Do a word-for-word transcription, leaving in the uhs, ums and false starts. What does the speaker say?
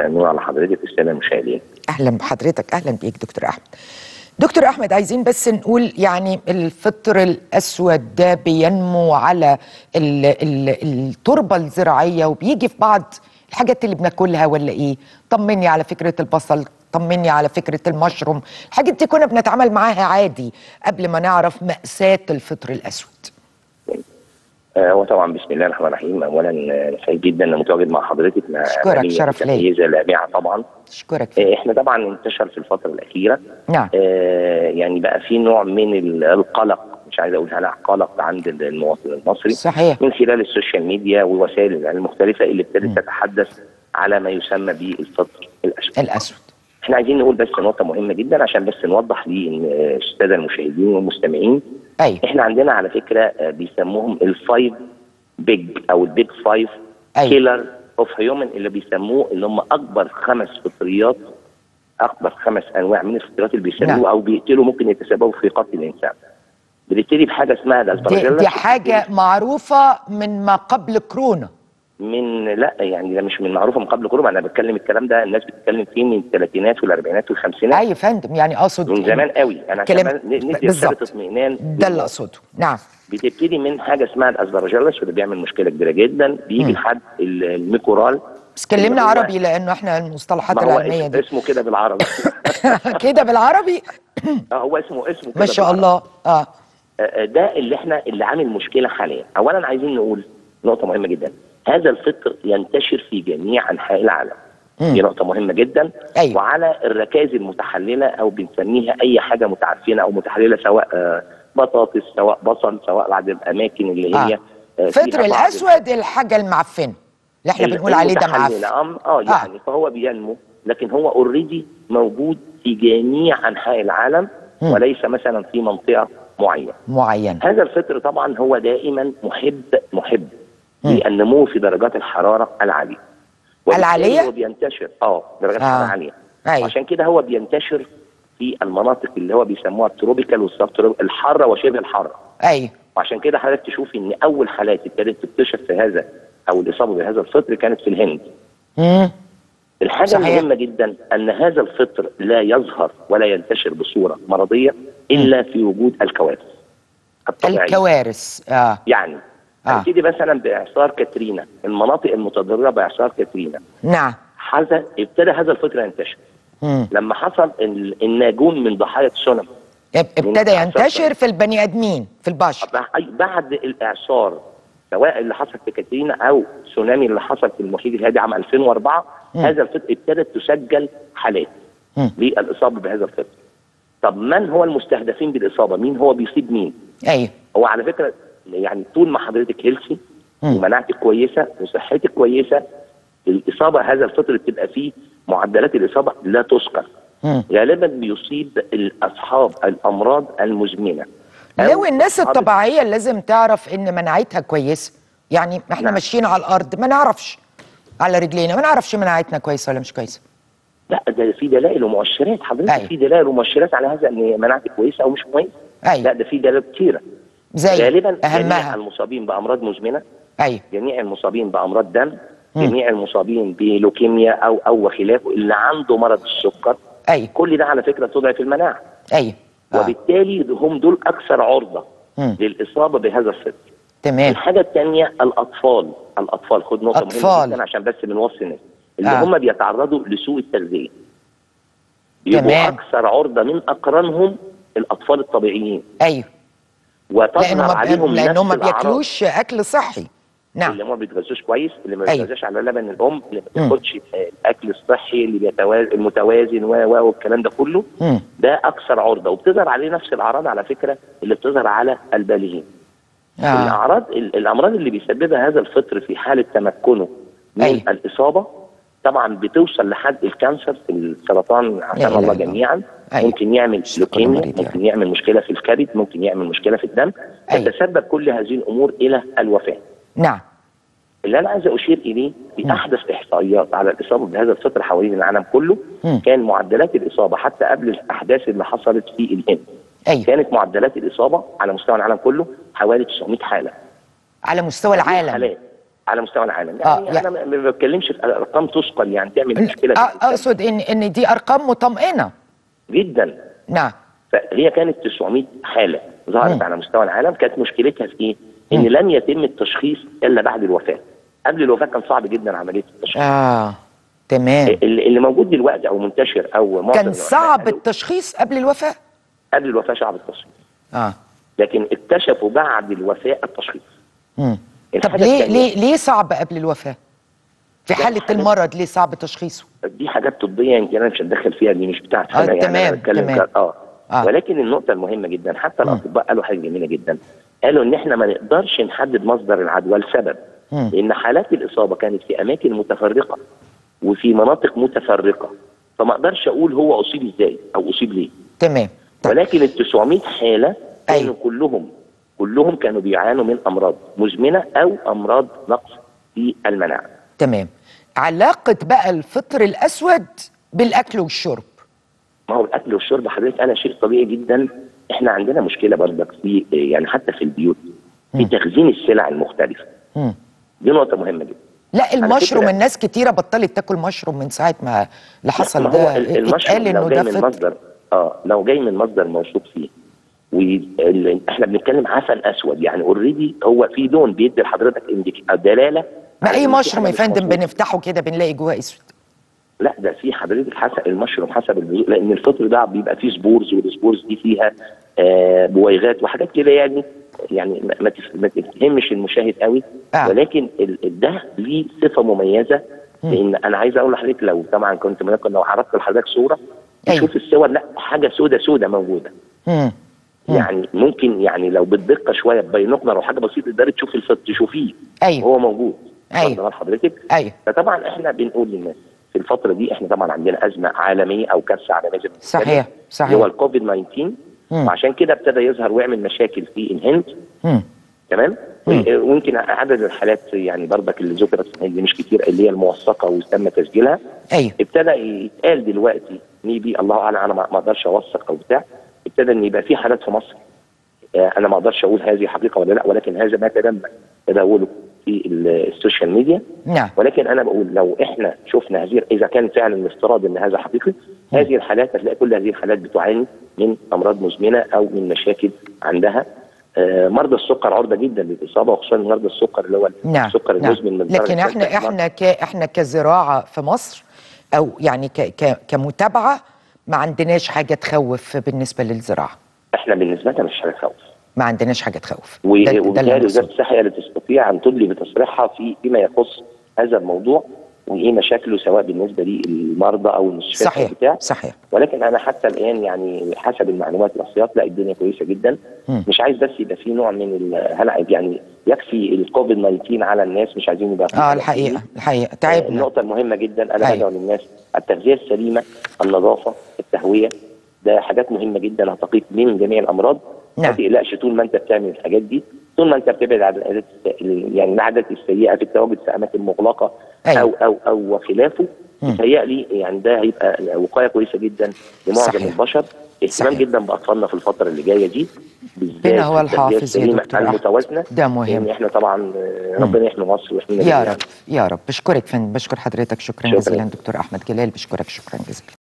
نور على حضرتك الساده المشاهدين. اهلا بحضرتك، اهلا بيك دكتور احمد. دكتور احمد، عايزين بس نقول يعني الفطر الاسود ده بينمو على ال ال التربه الزراعيه وبيجي في بعض الحاجات اللي بناكلها ولا ايه؟ طمني على فكره البصل، طمني على فكره المشروم، الحاجات دي كنا بنتعامل معاها عادي قبل ما نعرف مأساة الفطر الاسود. هو طبعا بسم الله الرحمن الرحيم، اولا سعيد جدا ان متواجد مع حضرتك. مع اشكرك، شرف ليا. ميزه لامعه طبعا. اشكرك. احنا طبعا انتشر في الفتره الاخيره نعم آه يعني بقى في نوع من القلق، مش عايز اقول هلع قلق عند المواطن المصري صحيح من خلال السوشيال ميديا ووسائل الاعلام المختلفه اللي ابتدت تتحدث على ما يسمى بالفطر الاسود. الاسود. احنا عايزين نقول بس نقطه مهمه جدا عشان بس نوضح للساده المشاهدين والمستمعين. ايوه احنا عندنا على فكره بيسموهم الفايف بيج او البيج فايف أيوة. كيلر اوف هيومن، اللي بيسموه اللي هم اكبر خمس فطريات، اكبر خمس انواع من الفطريات اللي بيسموه نعم. او بيقتلوا، ممكن يتسببوا في قتل الانسان. بنبتدي بحاجه اسمها الاسبرجيلس. دي, دي حاجه معروفه من ما قبل كورونا. من لا يعني ده مش من معروفه من قبل كورونا، انا بتكلم الكلام ده الناس بتتكلم فيه من الثلاثينات والاربعينات والخمسينات. ايوه يا فندم، يعني اقصد من زمان قوي. انا كلام ندي ثابت اطمئنان ده اللي اقصده. نعم بتبتدي من حاجه اسمها الاسبرجيلس وده بيعمل مشكله كبيره جدا، بيجي لحد الميكورال. بس كلمنا عربي لانه احنا المصطلحات العلميه دي اسمه كده بالعربي. كده بالعربي. اه هو اسمه اسمه كده ما شاء الله. اه ده اللي احنا اللي عامل مشكله حاليا. اولا عايزين نقول نقطه مهمه جدا، هذا الفطر ينتشر في جميع انحاء العالم. مم. دي نقطه مهمه جدا. أيوة. وعلى الركائز المتحلله او بنسميها اي حاجه متعفنه او متحلله، سواء آه بطاطس سواء بصل سواء بعد الاماكن اللي هي آه. فطر الاسود الحاجه المعفنه اللي احنا بنقول عليه ده معفن. اه يعني آه. فهو بينمو، لكن هو اوريدي موجود في جميع انحاء العالم. مم. وليس مثلا في منطقه معينه معينه. هذا الفطر طبعا هو دائما محب محب للنمو في درجات الحراره العاليه. العاليه؟ هو بينتشر اه درجات آه. حراره عاليه. أيوة. عشان كده هو بينتشر في المناطق اللي هو بيسموها التروبيكال والسبتروبيكال، الحاره وشبه الحاره. ايوه. وعشان كده حضرتك تشوفي ان اول حالات ابتدت تكتشف في هذا او الاصابه بهذا الفطر كانت في الهند. امم الحاجه صحيح. المهمه جدا ان هذا الفطر لا يظهر ولا ينتشر بصوره مرضيه الا في وجود الكوارث الطبيعيه. الكوارث اه يعني هنبتدي آه. مثلا باعصار كاترينا، المناطق المتضرره باعصار كاترينا. نعم. حصل ابتدى هذا الفطر ينتشر. مم. لما حصل الناجون من ضحايا تسونامي ابتدى ينتشر في البني ادمين في البشر بعد الاعصار، سواء اللي حصل في كاترينا او تسونامي اللي حصل في المحيط الهادي عام ألفين وأربعة. مم. هذا الفطر ابتدت تسجل حالات مم. للاصابه بهذا الفطر. طب من هو المستهدفين بالاصابه؟ مين هو بيصيب مين؟ ايوه. هو على فكره يعني طول ما حضرتك هيلثي ومناعتك كويسه وصحتك كويسه، الاصابه هذا الفطر بتبقى فيه معدلات الاصابه لا تذكر. غالبا بيصيب اصحاب الامراض المزمنه. لو الناس الطبيعيه لازم تعرف ان مناعتها كويسه، يعني احنا نعم. ماشيين على الارض ما نعرفش على رجلينا، ما نعرفش مناعتنا كويسه ولا مش كويسه. لا ده في دلائل ومؤشرات حضرتك. أيوة. في دلائل ومؤشرات على هذا ان مناعتك كويسه او مش كويسه. أيوة. لا ده في دلائل كتيره. زي غالبا أهمها. جميع المصابين بامراض مزمنه. ايوه. جميع المصابين بامراض دم. مم. جميع المصابين بلوكيميا او او وخلافه، اللي عنده مرض السكر. ايوه. كل ده على فكره تضعف المناعه. ايوه. آه. وبالتالي هم دول اكثر عرضه مم. للاصابه بهذا الفطر. تمام. الحاجه الثانيه الاطفال، الاطفال خد نقطه مهمه جدا عشان بس بنوصي الناس اللي آه. هم بيتعرضوا لسوء التغذيه. بيبقوا اكثر عرضه من اقرانهم الاطفال الطبيعيين. ايوه. وتظهر عليهم لان هم ما بياكلوش اكل صحي. نعم. اللي ما بيتغذوش كويس، اللي ما بيتغذاش على لبن الام، اللي ما بياخدش الاكل الصحي اللي بيتوازن المتوازن و والكلام ده كله. مم. ده اكثر عرضه، وبتظهر عليه نفس الاعراض على فكره اللي بتظهر على البالغين. آه. الاعراض الامراض اللي بيسببها هذا الفطر في حاله تمكنه من أي. الاصابه طبعا بتوصل لحد الكانسر، السرطان عافانا الله جميعا. أي. ممكن يعمل لوكيميا، ممكن يعمل مشكله في الكبد، ممكن يعمل مشكله في الدم، تتسبب كل هذه الامور الى الوفاه. نعم. اللي انا عايز اشير اليه في احدث احصائيات على الاصابه بهذا الفطر حوالين العالم كله. م. كان معدلات الاصابه حتى قبل الاحداث اللي حصلت في الهند. أيوة. كانت معدلات الاصابه على مستوى العالم كله حوالي تسعمائة حاله. على مستوى العالم. حالات على مستوى العالم. يعني, آه يعني انا ما بتكلمش في ارقام تثقل يعني تعمل مشكله. آه اقصد ان ان دي ارقام مطمئنه جدا. نعم. فهي كانت تسعمائة حاله ظهرت م. على مستوى العالم. كانت مشكلتها في ايه؟ ان م. لم يتم التشخيص الا بعد الوفاه. قبل الوفاه كان صعب جدا عمليه التشخيص. اه تمام. اللي, اللي موجود دلوقتي او منتشر او كان صعب التشخيص قبل الوفاه؟ قبل الوفاه صعب التشخيص. اه لكن اكتشفوا بعد الوفاه التشخيص. امم طب ليه ليه ليه صعب قبل الوفاه؟ في حاله المرض ليه صعب تشخيصه؟ دي حاجات طبيه يمكن انا مش هتدخل فيها، دي مش بتاعتي آه انا. يعني تمام انا بتكلم تمام. اه آه. ولكن النقطه المهمه جدا حتى الاطباء قالوا حاجه جميله جدا. قالوا ان احنا ما نقدرش نحدد مصدر العدوى لسبب م. لان حالات الاصابه كانت في اماكن متفرقه وفي مناطق متفرقه، فما اقدرش اقول هو اصيب ازاي او اصيب ليه. تمام. ولكن ال تسعمائة حاله كانوا أيوه. كلهم كلهم كانوا بيعانوا من امراض مزمنه او امراض نقص في المناعه. تمام. علاقه بقى الفطر الاسود بالاكل والشرب؟ ما هو الاكل والشرب حضرتك انا شيء طبيعي جدا. احنا عندنا مشكله برضك في يعني حتى في البيوت في تخزين السلع المختلفه. م. دي نقطه مهمه جدا. لا المشروم الناس كتيره بطلت تاكل مشروم من ساعه ما اللي حصل ده. المشروم لو جاي من مصدر اه لو جاي من مصدر موثوق فيه واحنا بنتكلم عسل اسود يعني اوريدي هو في لون بيدي لحضرتك دلاله. ما اي مشروم يا فندم بنفتحه كده بنلاقي جواه اسود. لا ده في حضرتك حسب المشروم حسب البذور، لان الفطر ده بيبقى فيه سبورز والسبورز دي فيها آه بويغات وحاجات كده يعني يعني ما ما تفهمش المشاهد قوي. آه. ولكن ده ليه صفه مميزه. لان انا عايز اقول لحضرتك لو طبعا كنت ممكن لو عرضت لحضرتك صوره تشوف أيوه. الصور لا حاجه سودة سودة موجوده. مم. يعني ممكن يعني لو بالدقه شويه ببينقنر او حاجه بسيطه تقدري تشوفي الفطر تشوفيه. ايوه هو موجود. ايوه حضرتك. ايوه. فطبعا احنا بنقول للناس في الفتره دي احنا طبعا عندنا ازمه عالميه او كارثه عالميه. صحيح صحيح. اللي هو الكوفيد تسعة عشر. مم. وعشان كده ابتدى يظهر ويعمل مشاكل في الهند. مم. تمام. ويمكن عدد الحالات يعني برضك اللي ذكرت في الهند مش كتير اللي هي الموثقه وتم تسجيلها. ايوه. ابتدى يتقال دلوقتي ميبي الله اعلم انا ما اقدرش اوثق او بتاع. ابتدى ان يبقى في حالات في مصر آه انا ما اقدرش اقول هذه حقيقه ولا لا، ولكن هذا ما تم تداوله في السوشيال ميديا. نعم. ولكن انا بقول لو احنا شفنا هذه اذا كان فعلا الافتراض ان هذا حقيقي م. هذه الحالات هتلاقي كل هذه الحالات بتعاني من امراض مزمنه او من مشاكل عندها. آه مرضى السكر عرضه جدا للاصابه وخصوصا مرضى السكر اللي هو نعم. السكر نعم. المزمن من لكن احنا احنا ك احنا كزراعه في مصر او يعني ك ك كمتابعه ما عندناش حاجه تخوف بالنسبه للزراعه. احنا بالنسبه لنا مش حاجه تخوف. ما عندناش حاجه تخوف. وبالتالي وزاره الصحه اللي تستطيع ان تدلي بتصريحها في فيما يخص هذا الموضوع وايه مشاكله سواء بالنسبه للمرضى او المستشفيات. صحيح بتاع. صحيح. ولكن انا حتى الان يعني حسب المعلومات والاحصائيات لا الدنيا كويسه جدا. م. مش عايز بس يبقى في نوع من الهلع يعني يكفي الكوفيد تسعة عشر على الناس مش عايزين يبقى اه الحقيقه الحقيقه تعبنا. النقطه المهمه جدا انا بدعو للناس التغذيه السليمه النظافه التهويه ده حاجات مهمه جدا هتقيك من جميع الامراض. نعم. ما تقلقش طول ما انت بتعمل الحاجات دي طول ما انت بتبعد عن العادات يعني العادات السيئه في التواجد في اماكن مغلقه. أيوة. او او او خلافه متهيألي يعني ده هيبقى وقايه كويسه جدا لمعظم صحيح. البشر. اهتمام جدا باطفالنا في الفتره اللي جايه دي بالذات هو الحافظ المتوازنه ده مهم. يعني احنا طبعا ربنا يحمي مصر ويحمينا يا رب يا رب. بشكرك فندم بشكر حضرتك شكرا, شكرا جزيلا دكتور احمد جلال بشكرك شكرا جزيلا.